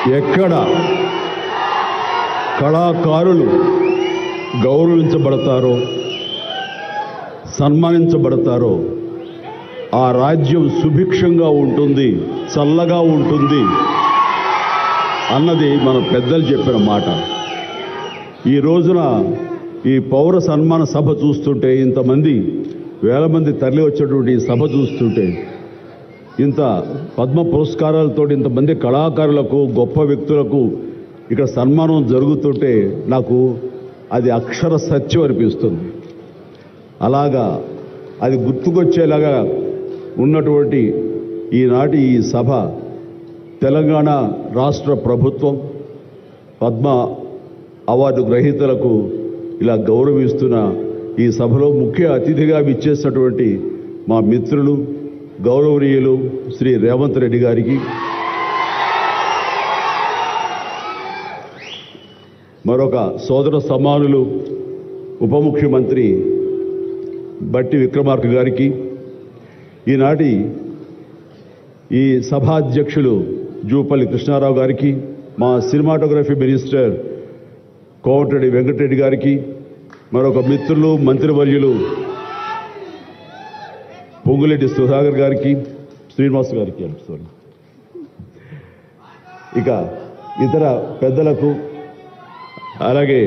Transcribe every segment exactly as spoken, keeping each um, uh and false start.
ఎక్కడ కళాకారులు గౌరవించబడతారో సన్మానించబడతారో ఆ రాజ్యం సుభిక్షంగా ఉంటుంది, చల్లగా ఉంటుంది అన్నది మన పెద్దలు చెప్పిన మాట. ఈ రోజున ఈ పౌర సన్మాన సభ చూస్తుంటే, ఇంతమంది వేల మంది తరలి వచ్చేటువంటి సభ చూస్తుంటే, ఇంత పద్మ పురస్కారాలతో ఇంతమంది కళాకారులకు గొప్ప వ్యక్తులకు ఇక్కడ సన్మానం జరుగుతుంటే నాకు అది అక్షర సత్యం అనిపిస్తుంది. అలాగా అది గుర్తుకొచ్చేలాగా ఉన్నటువంటి ఈనాటి ఈ సభ తెలంగాణ రాష్ట్ర ప్రభుత్వం పద్మ అవార్డు గ్రహీతలకు ఇలా గౌరవిస్తున్న ఈ సభలో ముఖ్య అతిథిగా విచ్చేసినటువంటి మా మిత్రులు గౌరవనీయులు శ్రీ రేవంత్ రెడ్డి గారికి, మరొక సోదర సమానులు ఉప ముఖ్యమంత్రి బట్టి విక్రమార్క గారికి, ఈనాటి ఈ సభాధ్యక్షులు జూపల్లి కృష్ణారావు గారికి, మా సినిమాటోగ్రఫీ మినిస్టర్ కోమటిరెడ్డి వెంకటరెడ్డి గారికి, మరొక మిత్రులు మంత్రివర్యులు పొంగులేటి సుధాకర్ గారికి, శ్రీనివాస్ గారికి, సారీ ఇక ఇతర పెద్దలకు, అలాగే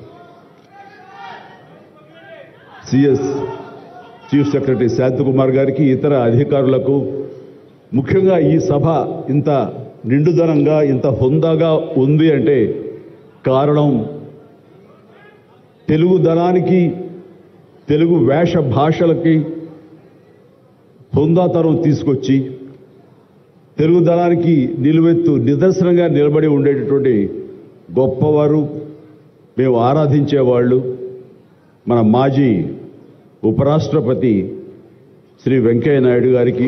సిఎస్ చీఫ్ సెక్రటరీ శాంతకుమార్ గారికి, ఇతర అధికారులకు, ముఖ్యంగా ఈ సభ ఇంత నిండుదనంగా ఇంత హుందాగా ఉంది అంటే కారణం తెలుగుదనానికి, తెలుగు వేష భాషలకి హుందాతనం తీసుకొచ్చి తెలుగుదనానికి నిలువెత్తు నిదర్శనంగా నిలబడి ఉండేటటువంటి గొప్పవారు, మేము ఆరాధించేవాళ్ళు మన మాజీ ఉపరాష్ట్రపతి శ్రీ వెంకయ్య నాయుడు గారికి,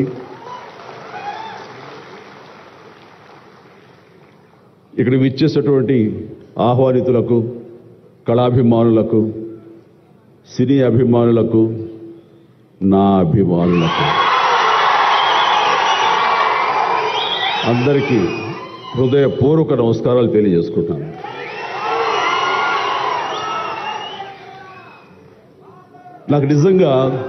ఇక్కడ విచ్చేసినటువంటి ఆహ్వానితులకు, కళాభిమానులకు, సినీ అభిమానులకు, నా అభిమానులకు అందరికీ హృదయపూర్వక నమస్కారాలు తెలియజేసుకుంటాను. నాకు నిజంగా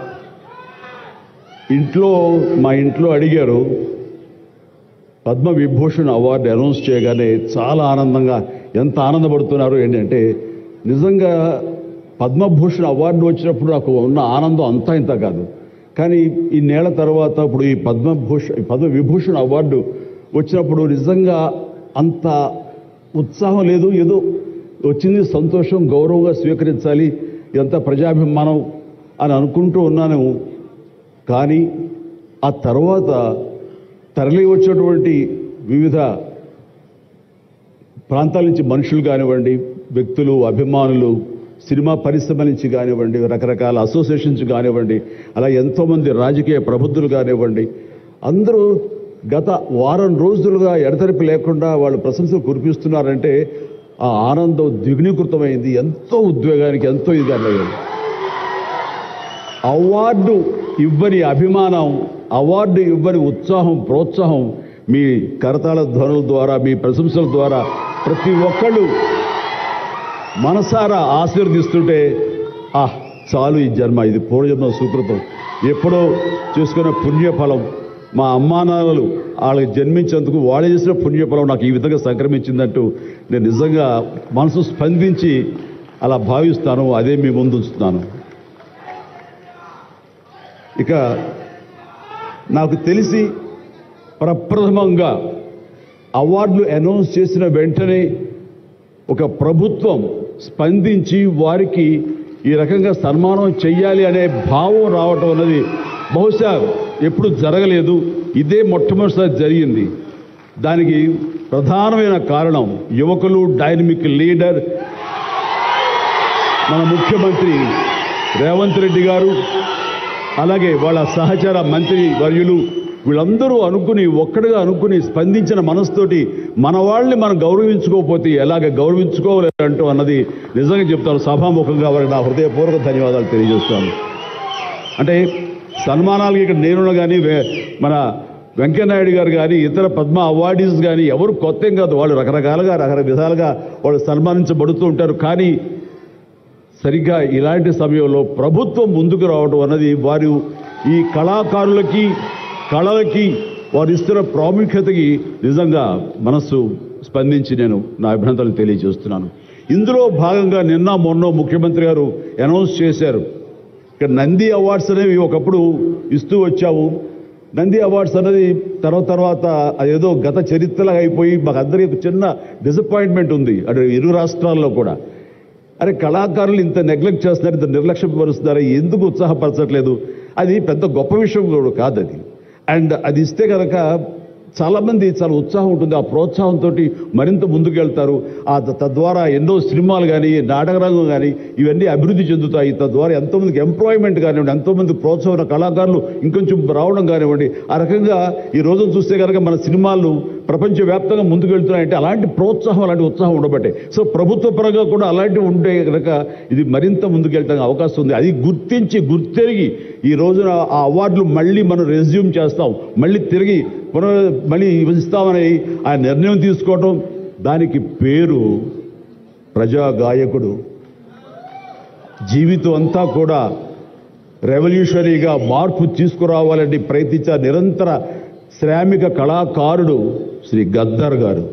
ఇంట్లో మా ఇంట్లో అడిగారు పద్మ విభూషణ్ అవార్డు అనౌన్స్ చేయగానే చాలా ఆనందంగా, ఎంత ఆనందపడుతున్నారు ఏంటంటే, నిజంగా పద్మభూషణ్ అవార్డు వచ్చినప్పుడు నాకు ఉన్న ఆనందం అంతా ఇంత కాదు. కానీ ఈ నేల తర్వాత ఇప్పుడు ఈ పద్మభూషణ్ పద్మ విభూషణ్ అవార్డు వచ్చినప్పుడు నిజంగా అంత ఉత్సాహం లేదు. ఏదో వచ్చింది, సంతోషం, గౌరవంగా స్వీకరించాలి, ఎంత ప్రజాభిమానం అని అనుకుంటూ ఉన్నాను. కానీ ఆ తర్వాత తరలి వచ్చినటువంటి వివిధ ప్రాంతాల నుంచి మనుషులు కానివ్వండి, వ్యక్తులు, అభిమానులు, సినిమా పరిశ్రమ నుంచి కానివ్వండి, రకరకాల అసోసియేషన్స్ కానివ్వండి, అలా ఎంతోమంది రాజకీయ ప్రబుద్ధులు కానివ్వండి, అందరూ గత వారం రోజులుగా ఎడతెరిపి లేకుండా వాళ్ళు ప్రశంసలు కురిపిస్తున్నారంటే ఆ ఆనందం ద్విగుణీకృతమైంది. ఎంతో ఉద్వేగానికి ఎంతో ఇది అయ్యింది. అవార్డు ఇవ్వని అభిమానం, అవార్డు ఇవ్వని ఉత్సాహం, ప్రోత్సాహం మీ కరతాళ ధ్వనుల ద్వారా, మీ ప్రశంసల ద్వారా ప్రతి ఒక్కళ్ళు మనసారా ఆశీర్వదిస్తుంటే, ఆ చాలు ఈ జన్మ, ఇది పూర్వజన్మ సుకృతం, ఎప్పుడో చేసుకున్న పుణ్యఫలం, మా అమ్మానాన్నలు వాళ్ళకి జన్మించేందుకు వాళ్ళు చేసిన పుణ్యఫలం నాకు ఈ విధంగా సంక్రమించిందంటూ నేను నిజంగా మనసు స్పందించి అలా భావిస్తాను. అదే మీ ముందు ఉంచుతున్నాను. ఇక నాకు తెలిసి ప్రప్రథమంగా అవార్డులు అనౌన్స్ చేసిన వెంటనే ఒక ప్రభుత్వం స్పందించి వారికి ఈ రకంగా సన్మానం చెయ్యాలి అనే భావం రావటం అన్నది బహుశా ఎప్పుడు జరగలేదు. ఇదే మొట్టమొదటిసారి జరిగింది. దానికి ప్రధానమైన కారణం యువకులు, డైనమిక్ లీడర్ మన ముఖ్యమంత్రి రేవంత్ రెడ్డి గారు, అలాగే వాళ్ళ సహచర మంత్రి వర్యులు, వీళ్ళందరూ అనుకుని ఒక్కడిగా అనుకుని స్పందించిన మనసుతోటి మన వాళ్ళని మనం గౌరవించుకోకపోతే ఎలాగ గౌరవించుకోవాలంటూ అన్నది నిజంగా చెప్తాను. సభాముఖంగా వారికి నా హృదయపూర్వక ధన్యవాదాలు తెలియజేస్తాను. అంటే సన్మానాలకి ఇక్కడ నేనున్న కానీ మన వెంకయ్యనాయుడు గారు కానీ ఇతర పద్మ అవార్డీస్ కానీ ఎవరు కొత్త ఏం కాదు, వాళ్ళు రకరకాలుగా రకరకాల విధాలుగా వాళ్ళు సన్మానించబడుతూ ఉంటారు. కానీ సరిగ్గా ఇలాంటి సమయంలో ప్రభుత్వం ముందుకు రావడం అన్నది వారు ఈ కళాకారులకి కళలకి వారు ఇస్తున్న ప్రాముఖ్యతకి నిజంగా మనస్సు స్పందించి నేను నా అభినందనలు తెలియజేస్తున్నాను. ఇందులో భాగంగా నిన్న మొన్న ముఖ్యమంత్రి గారు అనౌన్స్ చేశారు, ఇక్కడ నంది అవార్డ్స్ అనేవి ఒకప్పుడు ఇస్తూ వచ్చాము. నంది అవార్డ్స్ అనేది తర్వాత తర్వాత అదేదో గత చరిత్రలాగా అయిపోయి మాకు అందరికీ చిన్న డిసప్పాయింట్మెంట్ ఉంది అటు ఇరు రాష్ట్రాల్లో కూడా. అరే కళాకారులు ఇంత నెగ్లెక్ట్ చేస్తున్నారు, ఇంత నిర్లక్ష్యపరుస్తున్నారు, ఎందుకు ఉత్సాహపరచట్లేదు? అది పెద్ద గొప్ప విషయం కూడా కాదు అది. అండ్ అది ఇస్తే కనుక చాలామంది చాలా ఉత్సాహం ఉంటుంది, ఆ ప్రోత్సాహంతో మరింత ముందుకు వెళ్తారు. ఆ తద్వారా ఎన్నో సినిమాలు కానీ నాటకరంగం కానీ ఇవన్నీ అభివృద్ధి చెందుతాయి. తద్వారా ఎంతోమందికి ఎంప్లాయ్మెంట్ కానివ్వండి, ఎంతోమంది ప్రోత్సాహం కళాకారులు ఇంకొంచెం రావడం కానివ్వండి. ఆ రకంగా ఈ రోజున చూస్తే కనుక మన సినిమాలు ప్రపంచవ్యాప్తంగా ముందుకు వెళ్తున్నాయంటే అలాంటి ప్రోత్సాహం అలాంటి ఉత్సాహం ఉండబట్టే. సో ప్రభుత్వ పరంగా కూడా అలాంటివి ఉంటే కనుక ఇది మరింత ముందుకెళ్ళడానికి అవకాశం ఉంది. అది గుర్తించి గుర్తెరిగి ఈ రోజున ఆ అవార్డులు మళ్ళీ మనం రెజ్యూమ్ చేస్తాం, మళ్ళీ తిరిగి పునః మళ్ళీ ఇస్తామని ఆ నిర్ణయం తీసుకోవటం, దానికి పేరు ప్రజా గాయకుడు. జీవితం అంతా కూడా రెవల్యూషనరీగా మార్పు తీసుకురావాలని ప్రయత్నించే నిరంతర శ్రామిక కళాకారుడు శ్రీ గద్దర్ గారు.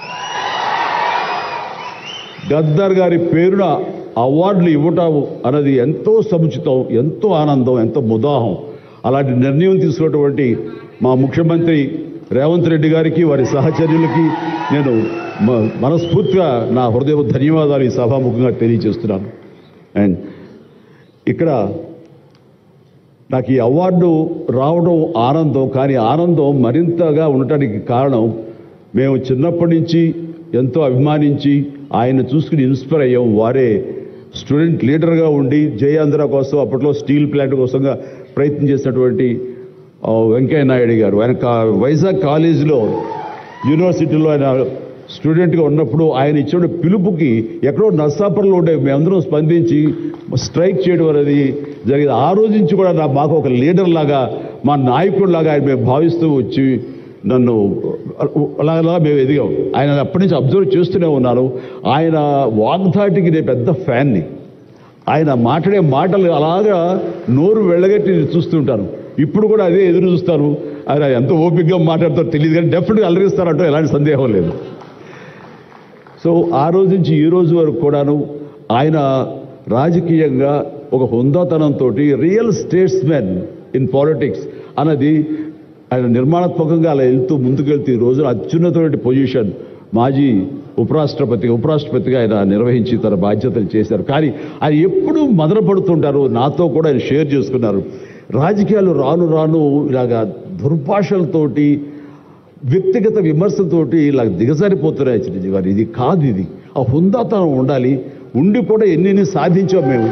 గద్దర్ గారి పేరున అవార్డులు ఇవ్వటం అన్నది ఎంతో సముచితం, ఎంతో ఆనందం, ఎంతో ముదాహం. అలాంటి నిర్ణయం తీసుకున్నటువంటి మా ముఖ్యమంత్రి రేవంత్ రెడ్డి గారికి వారి సహచర్యులకి నేను మనస్ఫూర్తిగా నా హృదయ ధన్యవాదాలు ఈ సభాముఖంగా తెలియజేస్తున్నాను. అండ్ ఇక్కడ నాకు ఈ అవార్డు రావడం ఆనందం, కానీ ఆనందం మరింతగా ఉండటానికి కారణం మేము చిన్నప్పటి నుంచి ఎంతో అభిమానించి ఆయన చూసుకుని ఇన్స్పైర్ అయ్యాం. వారే స్టూడెంట్ లీడర్గా ఉండి జయాంధ్ర కోసం అప్పట్లో స్టీల్ ప్లాంట్ కోసంగా ప్రయత్నం చేసినటువంటి వెంకయ్యనాయుడు గారు. ఆయన వైజాగ్ కాలేజీలో యూనివర్సిటీలో ఆయన స్టూడెంట్గా ఉన్నప్పుడు ఆయన ఇచ్చిన పిలుపుకి ఎక్కడో నర్సాపురంలో ఉండే మేమందరం స్పందించి స్ట్రైక్ చేయడం అనేది జరిగింది. ఆ రోజు నుంచి కూడా నా మాకు ఒక లీడర్ లాగా, మా నాయకుడిలాగా ఆయన మేము భావిస్తూ వచ్చి నన్ను అలాగలా మేము ఎదిగాం. ఆయన అప్పటి నుంచి అబ్జర్వ్ చేస్తూనే ఉన్నాను. ఆయన వాగ్ధాటికి నేను పెద్ద ఫ్యాన్ని. ఆయన మాట్లాడే మాటలు అలాగా నోరు వెళ్ళగట్టి చూస్తుంటాను. ఇప్పుడు కూడా అదే ఎదురు చూస్తాను. ఆయన ఎంత ఓపికగా మాట్లాడతారో తెలియదు, కానీ డెఫినెట్గా అలరిస్తారంటూ ఎలాంటి సందేహం లేదు. సో ఆ రోజు నుంచి ఈ రోజు వరకు కూడాను ఆయన రాజకీయంగా ఒక హుందాతనంతో రియల్ స్టేట్స్మెన్ ఇన్ పాలిటిక్స్ అన్నది ఆయన నిర్మాణాత్మకంగా అలా వెళ్తూ ముందుకెళ్తూ ఈ రోజున అత్యున్నతమైన పొజిషన్ మాజీ ఉపరాష్ట్రపతి ఉపరాష్ట్రపతిగా ఆయన నిర్వహించి తన బాధ్యతలు చేశారు. కానీ ఆయన ఎప్పుడూ మదన పడుతుంటారు. నాతో కూడా ఆయన షేర్ చేసుకున్నారు. రాజకీయాలు రాను రాను ఇలాగా దుర్భాషలతోటి వ్యక్తిగత విమర్శలతోటి ఇలా దిగజారిపోతున్నాయి చిరంజీవి గారు. ఇది కాదు, ఇది ఆ హుందాతనం ఉండాలి. ఉండి కూడా ఎన్ని సాధించాం మేము.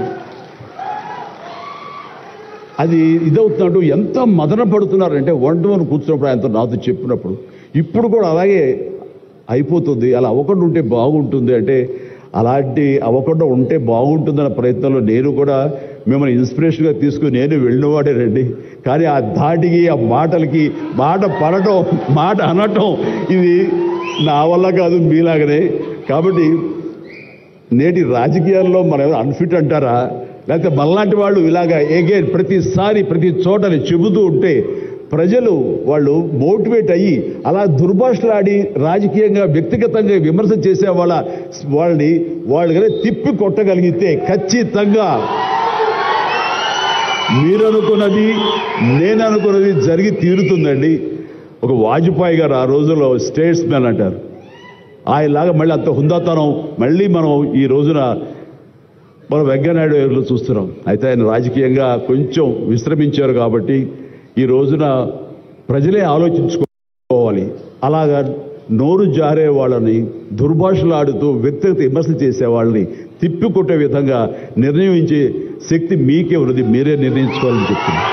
అది ఇదవుతున్నట్టు ఎంత మదన పడుతున్నారంటే వన్ టు వన్ కూర్చున్నప్పుడు ఆయనతో నాతో చెప్పినప్పుడు ఇప్పుడు కూడా అలాగే అయిపోతుంది. అలా అవ్వకుండా ఉంటే బాగుంటుంది అంటే అలాంటి అవ్వకుండా ఉంటే బాగుంటుందన్న ప్రయత్నంలో నేను కూడా మిమ్మల్ని ఇన్స్పిరేషన్గా తీసుకుని నేను వెళ్ళినవాడే రండి. కానీ ఆ ధాటికి ఆ మాటలకి మాట పడటం మాట అనటం ఇది నా వల్ల కాదు, మీలాగనే. కాబట్టి నేటి రాజకీయాల్లో మనం అన్ఫిట్ అంటారా, లేకపోతే మళ్ళాంటి వాళ్ళు ఇలాగా ఎగైన్ ప్రతిసారి ప్రతి చోటని చెబుతూ ఉంటే ప్రజలు వాళ్ళు మోటివేట్ అయ్యి అలా దుర్భాషలాడి రాజకీయంగా వ్యక్తిగతంగా విమర్శ చేసే వాళ్ళ వాళ్ళని వాళ్ళు కానీ తిప్పి కొట్టగలిగితే ఖచ్చితంగా మీరనుకున్నది నేను అనుకున్నది జరిగి తీరుతుందండి. ఒక వాజ్పేయి గారు ఆ రోజుల్లో స్టేట్స్ మ్యాన్ అంటారు. ఆయనలాగా మళ్ళీ అంత హుందాతనం మళ్ళీ మనం ఈ రోజున మనం వెంకయ్యనాయుడు గారిలో చూస్తున్నాం. అయితే ఆయన రాజకీయంగా కొంచెం విశ్రమించారు కాబట్టి ఈ రోజున ప్రజలే ఆలోచించుకోవాలి. అలాగా నోరు జారే వాళ్ళని దుర్భాషలాడుతూ వ్యక్తిగత విమర్శలు చేసే వాళ్ళని తిప్పికొట్టే విధంగా నిర్ణయించే శక్తి మీకే ఉన్నది, మీరే నిర్ణయించుకోవాలని చెప్తున్నారు.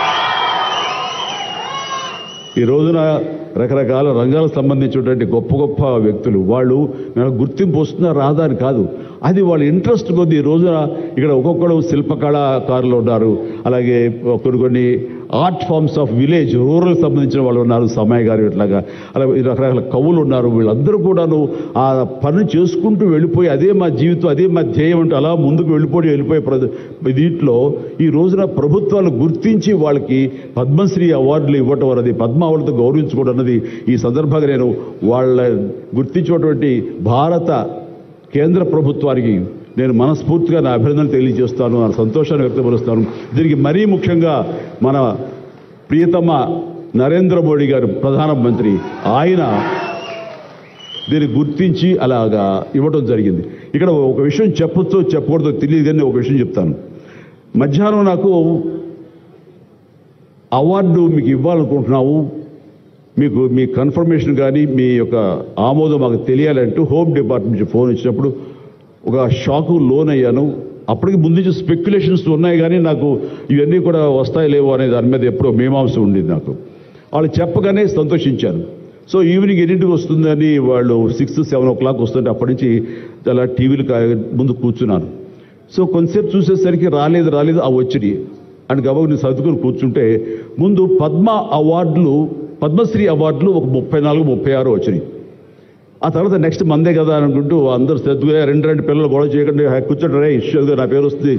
ఈ రోజున రకరకాల రంగాలకు సంబంధించినటువంటి గొప్ప గొప్ప వ్యక్తులు వాళ్ళు మనకు గుర్తింపు వస్తున్నా రాదా అని కాదు, అది వాళ్ళ ఇంట్రెస్ట్ కొద్ది. ఈ రోజున ఇక్కడ ఒక్కొక్కరు శిల్పకళాకారులు ఉన్నారు, అలాగే కొన్ని కొన్ని art forms of village rural సంబంధించిన వాళ్ళు ఉన్నారు, సమయ గారు ఇట్లాగా అలా రకరకాల కవులు ఉన్నారు. వీళ్ళందరూ కూడాను ఆ పని చేసుకుంటూ వెళ్ళిపోయి అదే మా జీవితం, అదే మా ధ్యేయం అంటూ అలా ముందుకు వెళ్ళిపోయి వెళ్ళిపోయే ప్ర దీంట్లో ఈ రోజున ప్రభుత్వాలు గుర్తించి వాళ్ళకి పద్మశ్రీ అవార్డులు ఇవ్వటం అన్నది, పద్మ అవార్డులతో గౌరవించుకోవడం అన్నది ఈ సందర్భంగా నేను వాళ్ళ గుర్తించినటువంటి భారత కేంద్ర ప్రభుత్వానికి నేను మనస్ఫూర్తిగా నా అభినందనలు తెలియజేస్తాను, నా సంతోషాన్ని వ్యక్తపరుస్తాను. దీనికి మరీ ముఖ్యంగా మన ప్రియతమ నరేంద్ర మోడీ గారు ప్రధానమంత్రి, ఆయన దీన్ని గుర్తించి అలాగా ఇవ్వడం జరిగింది. ఇక్కడ ఒక విషయం చెప్పొచ్చో చెప్పకూడదో తెలియదు కానీ ఒక విషయం చెప్తాను. మధ్యాహ్నం నాకు అవార్డు మీకు ఇవ్వాలనుకుంటున్నాము, మీకు మీ కన్ఫర్మేషన్ కానీ మీ యొక్క ఆమోదం మాకు తెలియాలంటూ హోమ్ డిపార్ట్మెంట్ నుంచి ఫోన్ ఇచ్చినప్పుడు ఒక షాకు లోన్ అయ్యాను. అప్పటికి ముందు నుంచి స్పెక్యులేషన్స్ ఉన్నాయి కానీ నాకు ఇవన్నీ కూడా వస్తాయి లేవో అనే దాని మీద ఎప్పుడో మీమాంస ఉండేది నాకు. వాళ్ళు చెప్పగానే సంతోషించాను. సో ఈవినింగ్ ఎన్నింటికి వస్తుందని వాళ్ళు సిక్స్ సెవెన్ ఓ క్లాక్ వస్తుంటే అప్పటి నుంచి చాలా టీవీలు ముందు కూర్చున్నాను. సో కొంతసేపు చూసేసరికి రాలేదు రాలేదు ఆ వచ్చినాయి అని గబగ నేను సర్దుకొని కూర్చుంటే ముందు పద్మ అవార్డులు, పద్మశ్రీ అవార్డులు ఒక ముప్పై నాలుగు ముప్పై ఆరు వచ్చినాయి. ఆ తర్వాత నెక్స్ట్ మందే కదా అనుకుంటూ అందరూ శ్రద్ధగా రెండు రెండు పిల్లలు గొడవ చేయకుండా కూర్చోండి రే ఇష్యూగా నా పేరు వస్తుంది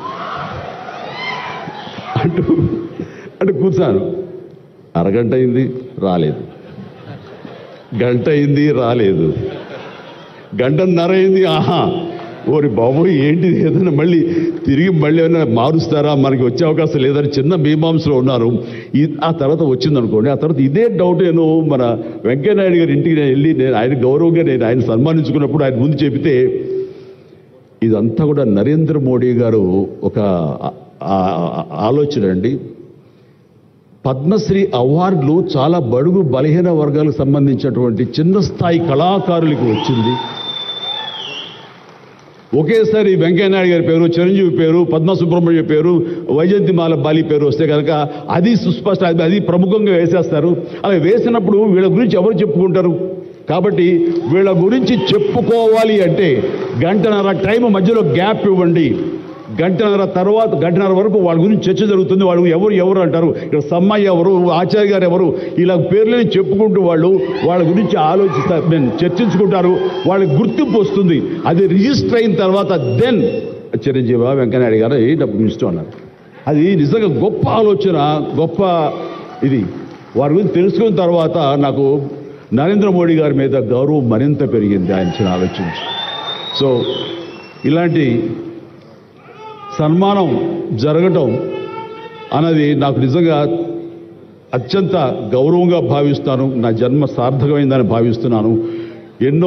అంటూ అంటే కూర్చాను. అరగంట అయింది రాలేదు, గంట అయింది రాలేదు, గంటన్నర అయింది, ఆహా ఓరి బాబు ఏంటిది, ఏదైనా మళ్ళీ తిరిగి మళ్ళీ ఏమైనా మారుస్తారా, మనకి వచ్చే అవకాశం లేదని చిన్న మీమాంసలో ఉన్నారు. ఈ ఆ తర్వాత వచ్చిందనుకోండి, ఆ తర్వాత ఇదే డౌట్ నేను మన వెంకయ్యనాయుడు గారి ఇంటికి నేను వెళ్ళి నేను ఆయన గౌరవంగా నేను ఆయన సన్మానించుకున్నప్పుడు ఆయన ముందు చెబితే ఇదంతా కూడా నరేంద్ర మోడీ గారు ఒక ఆలోచన అండి. పద్మశ్రీ అవార్డులు చాలా బడుగు బలహీన వర్గాలకు సంబంధించినటువంటి చిన్న స్థాయి కళాకారులకు వచ్చింది. ఒకేసారి వెంకయ్యనాయుడు గారి పేరు, చిరంజీవి పేరు, పద్మ సుబ్రహ్మణ్య పేరు, వైజయంతిమాల బాలి పేరు వస్తే కనుక అది సుస్పష్ట, అది ప్రముఖంగా వేసేస్తారు. అలా వేసినప్పుడు వీళ్ళ గురించి ఎవరు చెప్పుకుంటారు? కాబట్టి వీళ్ళ గురించి చెప్పుకోవాలి అంటే గంటన్నర టైం మధ్యలో గ్యాప్ ఇవ్వండి. గంటన్నర తర్వాత గంటన్నర వరకు వాళ్ళ గురించి చర్చ జరుగుతుంది. వాళ్ళు ఎవరు ఎవరు అంటారు, ఇక్కడ సమ్మయ్య ఎవరు, ఆచార్య గారు ఎవరు, ఇలా పేర్లని చెప్పుకుంటూ వాళ్ళు వాళ్ళ గురించి ఆలోచిస్తారు, నేను చర్చించుకుంటారు, వాళ్ళకి గుర్తింపు వస్తుంది. అది రిజిస్టర్ అయిన తర్వాత దెన్ చిరంజీవి వెంకయ్యనాయుడు గారు ఏ డబ్బు ఇష్టం అన్నారు. అది నిజంగా గొప్ప ఆలోచన, గొప్ప ఇది. వారి గురించి తెలుసుకున్న తర్వాత నాకు నరేంద్ర మోడీ గారి మీద గౌరవం మరింత పెరిగింది ఆయన ఆలోచించి. సో ఇలాంటి సన్మానం జరగటం అన్నది నాకు నిజంగా అత్యంత గౌరవంగా భావిస్తాను. నా జన్మ సార్థకమైందని భావిస్తున్నాను. ఎన్నో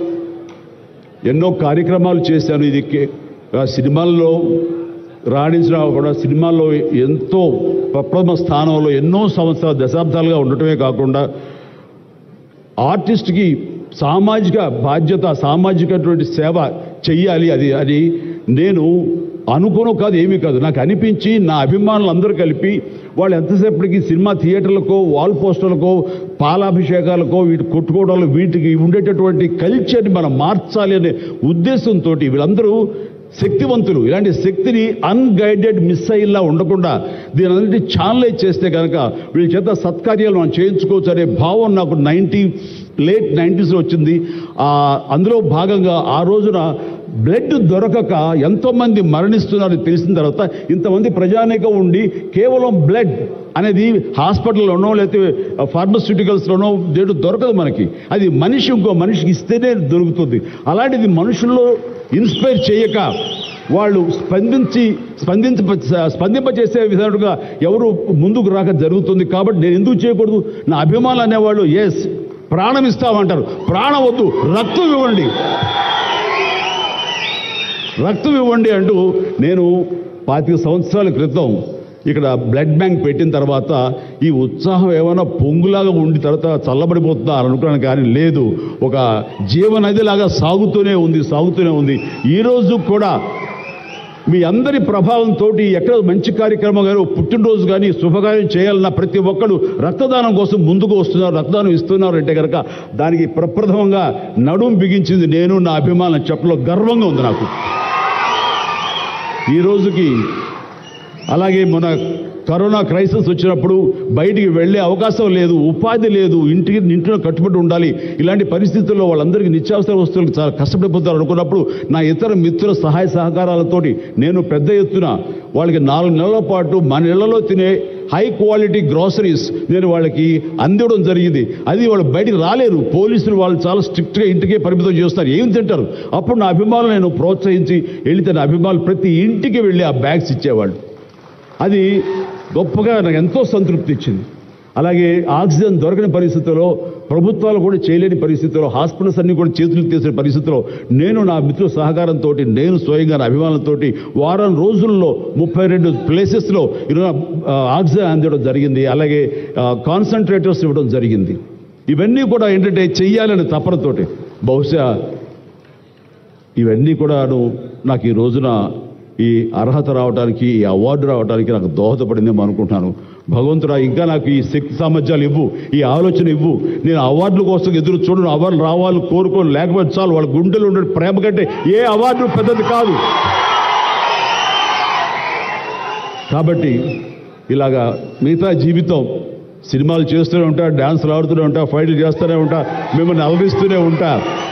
ఎన్నో కార్యక్రమాలు చేశాను. ఇది సినిమాల్లో రాణించినా కూడా సినిమాల్లో ఎంతో ప్రప్రథమ స్థానంలో ఎన్నో సంవత్సరాలు దశాబ్దాలుగా ఉండటమే కాకుండా ఆర్టిస్ట్కి సామాజిక బాధ్యత, సామాజికటువంటి సేవ చెయ్యాలి. అది అది నేను అనుకోను కాదు, ఏమీ కాదు, నాకు అనిపించి నా అభిమానులు అందరూ కలిపి వాళ్ళు ఎంతసేపటికి సినిమా థియేటర్లకో వాల్ పోస్టర్లకో పాలాభిషేకాలకో వీటి కొట్టుకోవడాలు వీటికి ఉండేటటువంటి కల్చర్ని మనం మార్చాలి అనే ఉద్దేశంతో వీళ్ళందరూ శక్తివంతులు. ఇలాంటి శక్తిని అన్గైడెడ్ మిస్సైల్లా ఉండకుండా దీని అన్నింటి ఛానలైజ్ చేస్తే కనుక వీళ్ళ చేత సత్కార్యాలు మనం చేయించుకోవచ్చు అనే భావం నాకు నైంటీ లేట్ నైంటీస్లో వచ్చింది. అందులో భాగంగా ఆ రోజున బ్లడ్ దొరకక ఎంతోమంది మరణిస్తున్నారని తెలిసిన తర్వాత ఇంతమంది ప్రజానీకం ఉండి కేవలం బ్లడ్ అనేది హాస్పిటల్లోనో లేకపోతే ఫార్మస్యూటికల్స్లోనో దేడు దొరకదు మనకి. అది మనిషి ఇంకో మనిషికి ఇస్తేనే దొరుకుతుంది. అలాంటిది మనుషుల్లో ఇన్స్పైర్ చేయక వాళ్ళు స్పందించి స్పందించ స్పందింపచేసే విధంగా ఎవరు ముందుకు రాక జరుగుతుంది. కాబట్టి నేను ఎందుకు చేయకూడదు? నా అభిమానులు అనేవాళ్ళు ఎస్ ప్రాణం ఇస్తామంటారు. ప్రాణం వద్దు, రక్తం ఇవ్వండి, రక్తం ఇవ్వండి అంటూ నేను పాతిక సంవత్సరాల క్రితం ఇక్కడ బ్లడ్ బ్యాంక్ పెట్టిన తర్వాత ఈ ఉత్సాహం ఏమైనా పొంగులాగా ఉండి తర్వాత చల్లబడిపోతుందా అని అనుకున్నాను. కానీ లేదు, ఒక జీవనదిలాగా సాగుతూనే ఉంది సాగుతూనే ఉంది ఈరోజు కూడా మీ అందరి ప్రభావంతో ఎక్కడ మంచి కార్యక్రమం కానీ పుట్టినరోజు కానీ శుభకార్యం చేయాలన్న ప్రతి ఒక్కరు రక్తదానం కోసం ముందుకు వస్తున్నారు, రక్తదానం ఇస్తున్నారు అంటే కనుక దానికి ప్రప్రథమంగా నడుం బిగించింది నేను, నా అభిమానం చెప్పలో గర్వంగా ఉంది నాకు ఈ రోజుకి. అలాగే మన కరోనా క్రైసిస్ వచ్చినప్పుడు బయటికి వెళ్ళే అవకాశం లేదు, ఉపాధి లేదు, ఇంటికి ఇంట్లో కట్టుబడి ఉండాలి. ఇలాంటి పరిస్థితుల్లో వాళ్ళందరికీ నిత్యావసర వస్తువులకు చాలా కష్టపడిపోతారు అనుకున్నప్పుడు నా ఇతర మిత్రుల సహాయ సహకారాలతోటి నేను పెద్ద ఎత్తున వాళ్ళకి నాలుగు నెలల పాటు మన ఇళ్లలో తినే హై క్వాలిటీ గ్రాసరీస్ నేను వాళ్ళకి అందివ్వడం జరిగింది. అది వాళ్ళు బయటికి రాలేరు, పోలీసులు వాళ్ళు చాలా స్ట్రిక్ట్గా ఇంటికే పరిమితం చేస్తారు, ఏం తింటారు. అప్పుడు నా అభిమానులు నేను ప్రోత్సహించి వెళితే నా అభిమానులు ప్రతి ఇంటికి వెళ్ళి ఆ బ్యాగ్స్ ఇచ్చేవాళ్ళు. అది గొప్పగా నాకు ఎంతో సంతృప్తి ఇచ్చింది. అలాగే ఆక్సిజన్ దొరకని పరిస్థితుల్లో, ప్రభుత్వాలు కూడా చేయలేని పరిస్థితుల్లో, హాస్పిటల్స్ అన్ని కూడా చేతులు తీసిన పరిస్థితుల్లో నేను నా మిత్రుల సహకారంతో నేను స్వయంగా నా అభిమానులతో వారం రోజుల్లో ముప్పై రెండు ప్లేసెస్లో ఈరోజు ఆక్సిజన్ అందించడం జరిగింది. అలాగే కాన్సన్ట్రేటర్స్ ఇవ్వడం జరిగింది. ఇవన్నీ కూడా ఏంటంటే చెయ్యాలని తపనతోటి, బహుశా ఇవన్నీ కూడాను నాకు ఈ రోజున ఈ అర్హత రావడానికి, ఈ అవార్డు రావడానికి నాకు దోహదపడిందేమో అనుకుంటున్నాను. భగవంతుడా ఇంకా నాకు ఈ శక్తి సామర్థ్యాలు ఇవ్వు, ఈ ఆలోచన ఇవ్వు. నేను అవార్డుల కోసం ఎదురు చూడను, అవార్డు రావాలి కోరుకోను, లేకపోతే చాలు. వాళ్ళ గుండెలు ఉండే ప్రేమ కంటే ఏ అవార్డు పెద్దది కాదు. కాబట్టి ఇలాగా మిగతా జీవితం సినిమాలు చేస్తూనే ఉంటా, డ్యాన్సులు ఆడుతూనే ఉంటా, ఫైట్లు చేస్తూనే ఉంటా, మిమ్మల్ని అలరిస్తూనే ఉంటా.